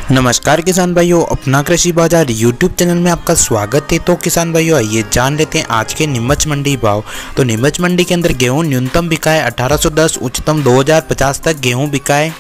नमस्कार किसान भाइयों, अपना कृषि बाजार यूट्यूब चैनल में आपका स्वागत है। तो किसान भाइयों, आइए जान लेते हैं आज के नीमच मंडी भाव। तो नीमच मंडी के अंदर गेहूं न्यूनतम बिका है 1810, उच्चतम 2050 तक गेहूं बिका है।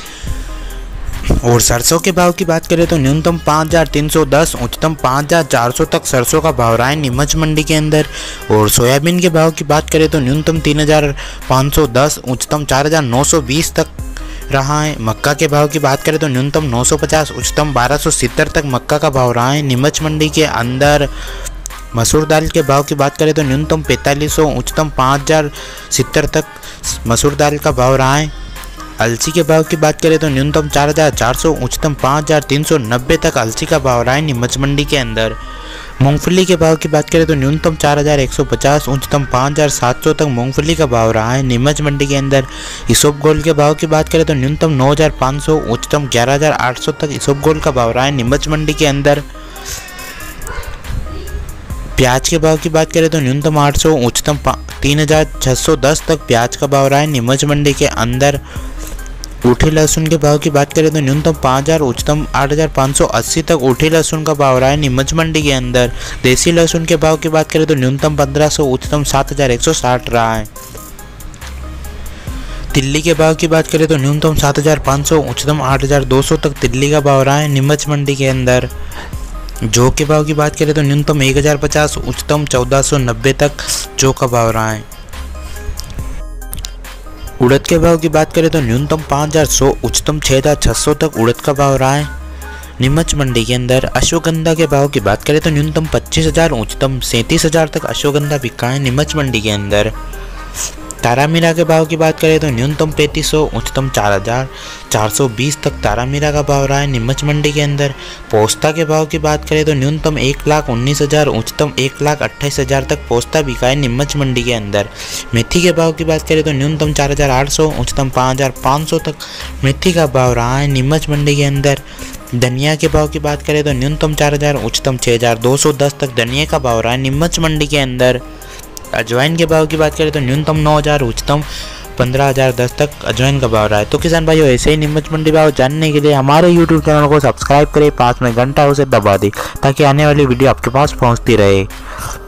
और सरसों के भाव की बात करें तो न्यूनतम 5310, उच्चतम 5400 तक सरसों का भाव रहा है नीमच मंडी के अंदर। और सोयाबीन के भाव की बात करें तो न्यूनतम 3510, उच्चतम 4920 तक रहा है। मक्का के भाव की बात करें तो न्यूनतम 950, उच्चतम 1270 तक मक्का का भाव रहा है नीमच मंडी के अंदर। मसूर दाल के भाव की बात करें तो न्यूनतम 4500, उच्चतम 5070 तक मसूर दाल का भाव रहा है। अलसी के भाव की बात करें तो न्यूनतम 4400, उच्चतम 5390 तक अलसी का भाव रहा है नीमच मंडी के अंदर। मूंगफली के भाव की बात करें तो न्यूनतम 4150, उच्चतम 5700 तक मूंगफली का भाव रहा है नीमच मंडी के अंदर। इसबगोल के भाव की बात करें तो न्यूनतम 9500, उच्चतम 11800 तक इसबगोल का भाव रहा है नीमच मंडी के अंदर। प्याज के भाव की बात करें तो न्यूनतम 800, उच्चतम 3610 तक प्याज का भाव रहा है नीमच मंडी के अंदर। ऊठी लहसुन के भाव की बात करें तो न्यूनतम 5000, उच्चतम 8580 तक ऊठी लहसुन का भाव रहा है नीमच मंडी के अंदर। देसी लहसुन के भाव की बात करें तो न्यूनतम 1500, उच्चतम 7160 रहा है। तिल्ली के भाव की बात करें तो न्यूनतम 7500, उच्चतम 8200 तक तिल्ली का भाव रहा है नीमच मंडी के अंदर। जौ के भाव की बात करें तो न्यूनतम 1050, उच्चतम 1490 तक जौ का भाव रहा है। उड़द के भाव की बात करें तो न्यूनतम 5100, उच्चतम 6600 तक उड़द का भाव रहा है नीमच मंडी के अंदर। अश्वगंधा के भाव की बात करें तो न्यूनतम 25000, उच्चतम 37000 तक अश्वगंधा बिका है नीमच मंडी के अंदर। तारामीरा के भाव की बात करें तो न्यूनतम 3500, उच्चतम 4420 तक तारामीरा का भाव रहा है नीमच मंडी के अंदर। पोस्ता के भाव की बात करें तो न्यूनतम 1,19,000, उच्चतम 1,28,000 तक पोस्ता बिका है नीमच मंडी के अंदर। मेथी के भाव की बात करें तो न्यूनतम 4800, उच्चतम 5500 तक मेथी का भाव रहा है नीमच मंडी के अंदर। धनिया के भाव की बात करें तो न्यूनतम 4000, उच्चतम 6210 तक धनिया का भाव रहा है नीमच मंडी के अंदर। अजवाइन के भाव की बात करें तो न्यूनतम 9000, उच्चतम 15010 तक अजवाइन का भाव रहा है। तो किसान भाइयों, ऐसे ही नीमच मंडी भाव जानने के लिए हमारे YouTube चैनल को सब्सक्राइब करें, पास में घंटा उसे दबा दें ताकि आने वाली वीडियो आपके पास पहुंचती रहे।